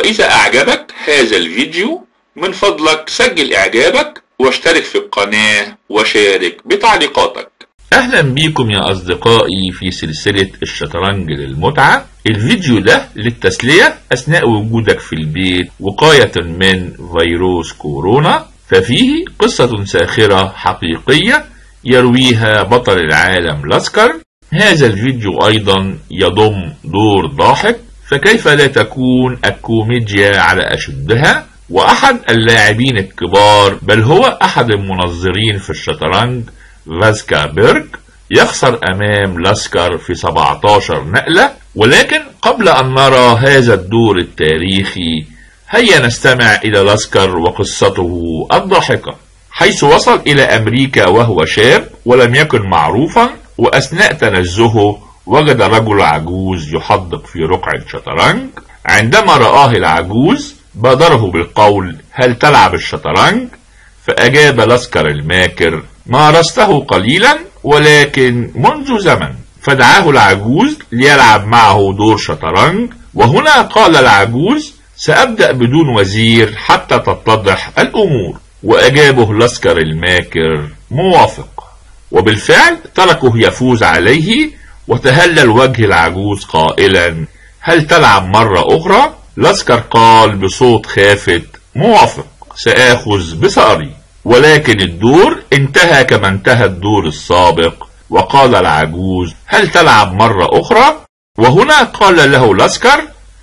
وإذا أعجبك هذا الفيديو من فضلك سجل إعجابك واشترك في القناة وشارك بتعليقاتك. أهلا بيكم يا أصدقائي في سلسلة الشطرنج للمتعة. الفيديو ده للتسلية أثناء وجودك في البيت وقاية من فيروس كورونا، ففيه قصة ساخرة حقيقية يرويها بطل العالم لاسكر. هذا الفيديو أيضا يضم دور ضاحك، فكيف لا تكون الكوميديا على أشدها؟ وأحد اللاعبين الكبار بل هو أحد المنظرين في الشطرنج فاسكا بيرك يخسر أمام لاسكر في 17 نقلة. ولكن قبل أن نرى هذا الدور التاريخي هيا نستمع إلى لاسكر وقصته الضاحكة، حيث وصل إلى أمريكا وهو شاب ولم يكن معروفا، وأثناء تنزهه وجد رجل عجوز يحدق في رقعة الشطرنج. عندما رآه العجوز بادره بالقول: هل تلعب الشطرنج؟ فأجاب لاسكر الماكر: مارسته قليلا ولكن منذ زمن. فدعاه العجوز ليلعب معه دور شطرنج، وهنا قال العجوز: سأبدأ بدون وزير حتى تتضح الأمور. وأجابه لاسكر الماكر: موافق. وبالفعل تركه يفوز عليه، وتهلل وجه العجوز قائلا: هل تلعب مرة أخرى؟ لاسكر قال بصوت خافت: موافق، سآخذ بثأري. ولكن الدور انتهى كما انتهى الدور السابق، وقال العجوز: هل تلعب مرة أخرى؟ وهنا قال له لاسكر: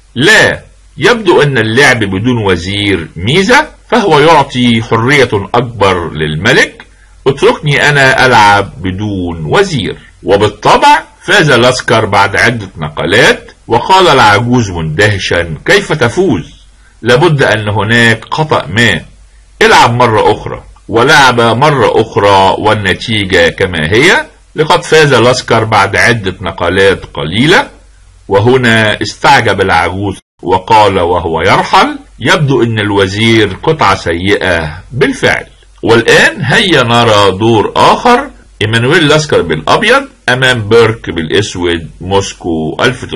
لا، يبدو أن اللعب بدون وزير ميزة، فهو يعطي حرية أكبر للملك، اتركني أنا ألعب بدون وزير. وبالطبع فاز لاسكر بعد عدة نقلات، وقال العجوز مندهشا: كيف تفوز؟ لابد أن هناك خطأ ما، العب مرة أخرى. ولعب مرة أخرى والنتيجة كما هي، لقد فاز لاسكر بعد عدة نقلات قليلة. وهنا استعجب العجوز وقال وهو يرحل: يبدو أن الوزير قطعة سيئة بالفعل. والآن هيا نرى دور آخر، إيمانويل لاسكر بالأبيض أمام بيرك بالأسود، موسكو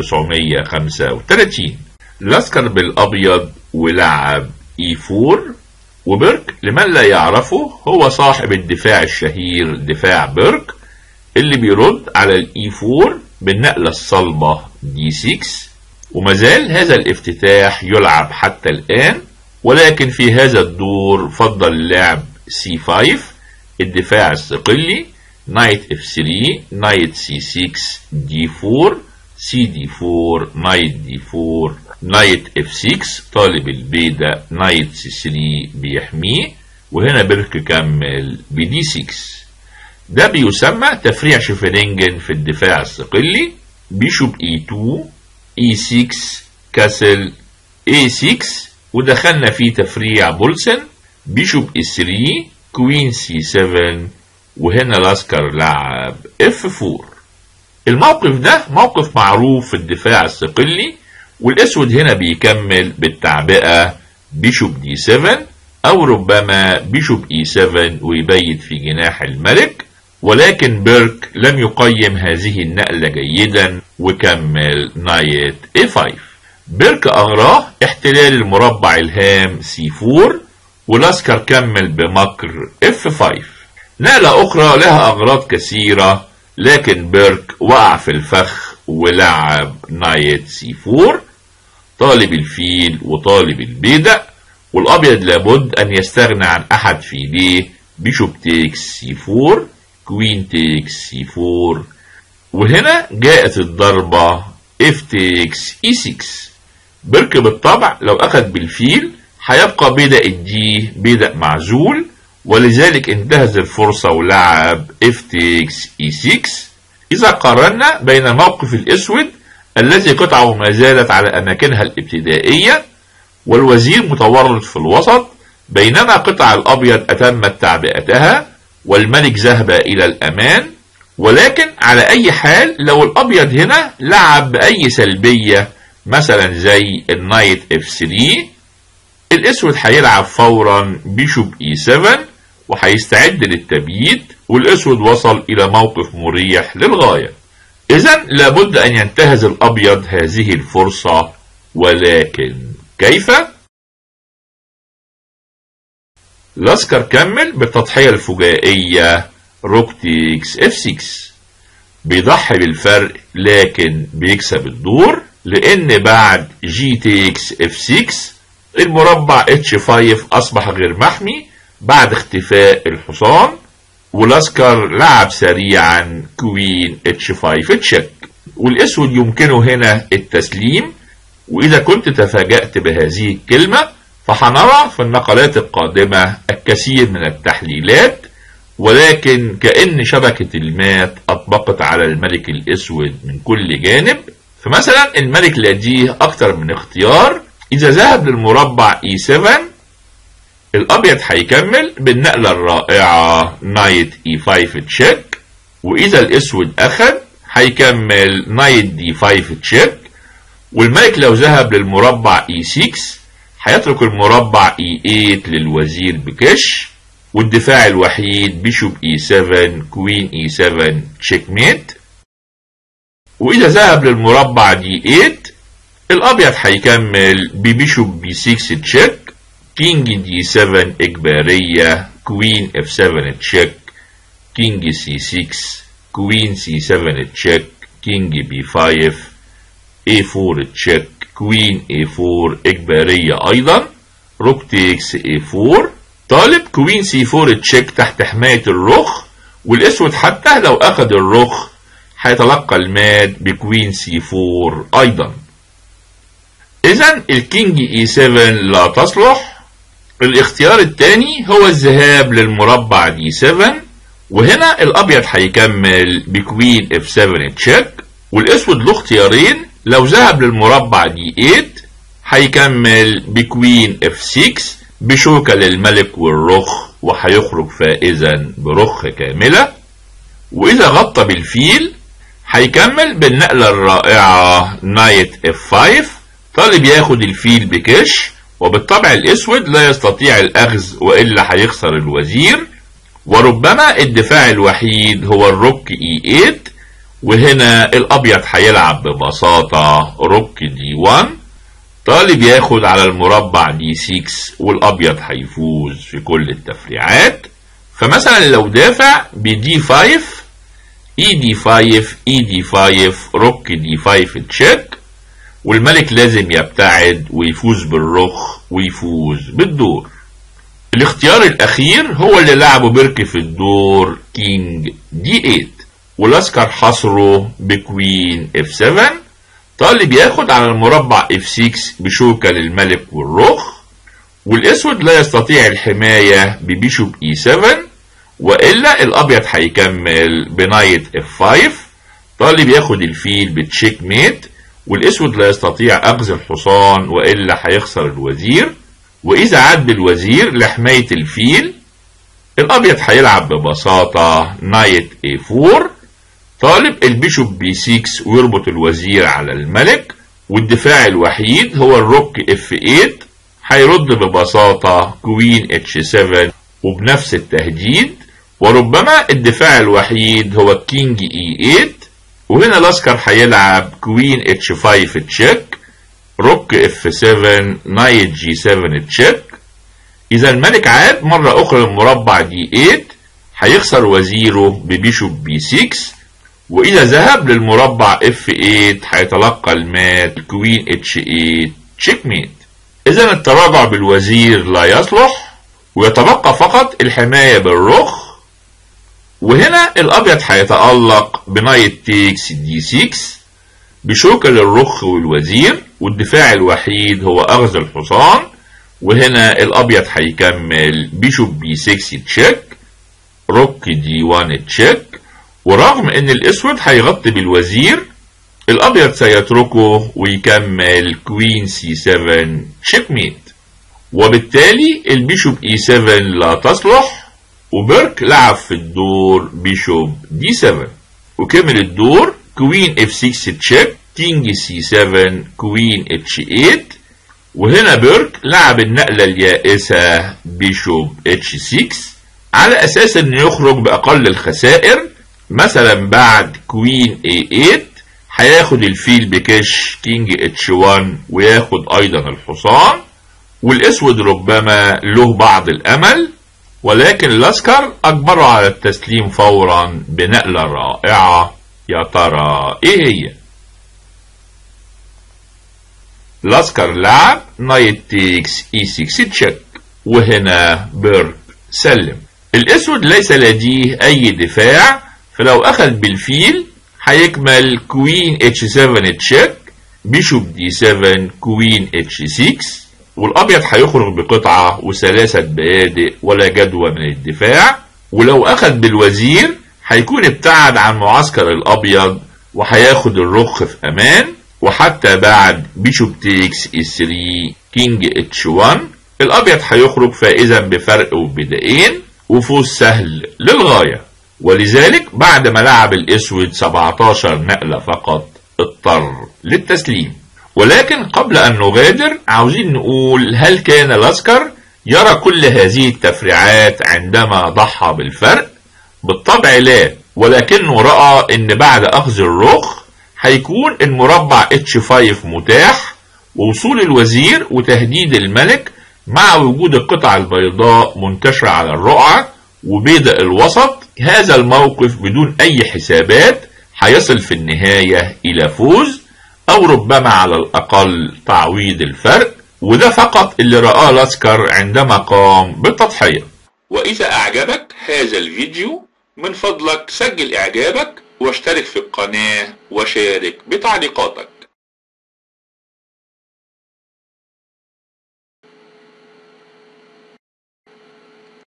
1935. لاسكر بالأبيض ولعب E4، وبيرك لمن لا يعرفه هو صاحب الدفاع الشهير دفاع بيرك، اللي بيرد على الE4 بالنقلة الصلبة D6. ومازال هذا الافتتاح يلعب حتى الآن، ولكن في هذا الدور فضل اللعب C5 الدفاع الصقلي، نايت F3، نايت C6، D4، CD4، نايت D4، نايت F6 طالب البيدق، نايت C3 بيحميه. وهنا بيرك كمل بD6. ده بيسمى تفريع شفرينجن في الدفاع الصقلي. بيشوب E2، E6، كاسل A6، ودخلنا في تفريع بولسن. بيشوب E3، كوين C7، وهنا لاسكر لعب F4. الموقف ده موقف معروف في الدفاع الصقلي، والاسود هنا بيكمل بالتعبئة بيشوب D7، او ربما بيشوب E7 ويبيت في جناح الملك. ولكن بيرك لم يقيم هذه النقلة جيدا وكمل نايت A5. بيرك أغراه احتلال المربع الهام C4، ولاسكر كمل بمكر F5. نقلة أخرى لها أغراض كثيرة، لكن بيرك وقع في الفخ ولعب نايت C4 طالب الفيل وطالب البيدق. والأبيض لابد أن يستغنى عن أحد فيليه، بيشوب تيكس C4، كوين تيكس C4. وهنا جاءت الضربة F تيكس E6. بيرك بالطبع لو أخذ بالفيل هيبقى بيدق الدي بيدق معزول، ولذلك انتهز الفرصة ولعب F تيكس E6. إذا قارنا بين موقف الأسود الذي قطعه ما زالت على أماكنها الابتدائية والوزير متورط في الوسط، بينما قطع الأبيض أتمت تعبئتها والملك ذهب إلى الأمان. ولكن على أي حال لو الأبيض هنا لعب بأي سلبية مثلا زي النايت F3، الأسود هيلعب فورا بيشوب E7 وهيستعد للتبييت، والأسود وصل إلى موقف مريح للغاية. إذن لابد أن ينتهز الأبيض هذه الفرصة، ولكن كيف؟ لاسكر كمل بالتضحية الفجائية روك تيكس F6، بيضحي بالفرق لكن بيكسب الدور، لان بعد جي تيكس F6 المربع H5 اصبح غير محمي بعد اختفاء الحصان، ولاسكر لعب سريعا كوين H5 تشيك، والاسود يمكنه هنا التسليم. واذا كنت تفاجأت بهذه الكلمة فحنرى في النقلات القادمة الكثير من التحليلات، ولكن كأن شبكة المات أطبقت على الملك الأسود من كل جانب. فمثلا الملك لديه أكتر من اختيار، إذا ذهب للمربع E7 الأبيض هيكمل بالنقلة الرائعة نايت E5 تشيك، وإذا الأسود أخذ هيكمل نايت D5 تشيك، والملك لو ذهب للمربع E6 هيترك المربع E8 للوزير بكش، والدفاع الوحيد بيشوب E7 كوين E7 تشيك ميت. وإذا ذهب للمربع D8 الأبيض هيكمل ببيشوب B6 تشيك، كينج D7 إجبارية، كوين F7 تشيك، كينج C6 كوين C7 تشيك، كينج B5 A4 تشيك، كوين A4 إجبارية أيضا، روك تيكس A4. طالب كوين C4 تشيك تحت حماية الرخ، والأسود حتى لو أخذ الرخ هيتلقى المات بكوين C4 أيضا. إذن الكينج E7 لا تصلح. الاختيار الثاني هو الذهاب للمربع D7، وهنا الأبيض هيكمل بكوين F7 تشيك، والأسود له اختيارين، لو ذهب للمربع D8 هيكمل بكوين F6 بشوكة للملك والرخ، وهيخرج فائزا برخ كاملة. وإذا غطى بالفيل هيكمل بالنقلة الرائعة نايت F5، طالب ياخد الفيل بكش، وبالطبع الأسود لا يستطيع الأخذ وإلا هيخسر الوزير، وربما الدفاع الوحيد هو الروك E8، وهنا الأبيض هيلعب ببساطة روك D1، طالب ياخد على المربع D6 والأبيض هيفوز في كل التفريعات. فمثلا لو دافع ب D5 ED5 ED5 روك D5 تشيك، والملك لازم يبتعد ويفوز بالرخ ويفوز بالدور. الاختيار الأخير هو اللي لعبه بيرك في الدور كينج D8، ولاسكر حصره بكوين F7، طالب ياخد على المربع F6 بشوكة للملك والرخ، والأسود لا يستطيع الحماية ببيشوب E7، وإلا الأبيض هيكمل بنايت F5، طالب ياخد الفيل بتشيك ميت، والأسود لا يستطيع أخذ الحصان وإلا هيخسر الوزير. وإذا عاد بالوزير لحماية الفيل الأبيض هيلعب ببساطة نايت A4، طالب البيشوب B6 ويربط الوزير على الملك، والدفاع الوحيد هو الروك F8، هيرد ببساطة كوين H7 وبنفس التهديد، وربما الدفاع الوحيد هو كينج E8، وهنا لاسكر هيلعب كوين H5 تشيك، روك F7 نايت G7 تشيك. إذا الملك عاد مرة أخرى للمربع D8 هيخسر وزيره ببيشوب B6، وإذا ذهب للمربع F8 هيتلقى المات كوين H8 تشيك ميت. إذا التراجع بالوزير لا يصلح، ويتبقى فقط الحماية بالرخ، وهنا الأبيض هيتألق بنايت تيكس D6 بشوكة للرخ والوزير، والدفاع الوحيد هو أخذ الحصان، وهنا الأبيض هيكمل بيشوب B6 تشيك، روك D1 تشيك، ورغم ان الاسود هيغطي بالوزير الابيض سيتركه ويكمل كوين C7 تشيك ميت، وبالتالي البيشوب E7 لا تصلح، وبيرك لعب في الدور بيشوب D7، وكمل الدور كوين F6 تشيك، كينج C7 كوين H8، وهنا بيرك لعب النقلة اليائسة بيشوب H6 على اساس انه يخرج باقل الخسائر. مثلا بعد كوين A8 هياخد الفيل بكش كينج اتش 1 وياخد ايضا الحصان، والاسود ربما له بعض الامل، ولكن العسكر اجبره على التسليم فورا بنقلة رائعة. يا ترى ايه هي؟ العسكر لعب نايت تيكس اي 6 تشيك، وهنا بيرك سلم. الاسود ليس لديه اي دفاع، فلو اخذ بالفيل هيكمل كوين اتش 7 تشيك، بيشوب دي 7، كوين اتش 6، والابيض هيخرج بقطعة وثلاثة بادئ ولا جدوى من الدفاع. ولو اخذ بالوزير هيكون ابتعد عن معسكر الابيض وهياخد الرخ في امان، وحتى بعد بيشوب تيكس اي 3 كينج اتش 1 الابيض هيخرج فائزا بفرق وبدائين وفوز سهل للغاية. ولذلك بعد ما لعب الاسود 17 نقلة فقط اضطر للتسليم. ولكن قبل ان نغادر عاوزين نقول، هل كان العسكر يرى كل هذه التفريعات عندما ضحى بالفرق؟ بالطبع لا، ولكنه رأى ان بعد اخذ الرخ هيكون المربع H5 متاح، ووصول الوزير وتهديد الملك مع وجود القطع البيضاء منتشرة على الرقعة وبيض الوسط. هذا الموقف بدون اي حسابات هيصل في النهاية الى فوز، او ربما على الاقل تعويض الفرق، وده فقط اللي رآه العسكر عندما قام بالتضحية. واذا اعجبك هذا الفيديو من فضلك سجل اعجابك واشترك في القناة وشارك بتعليقاتك.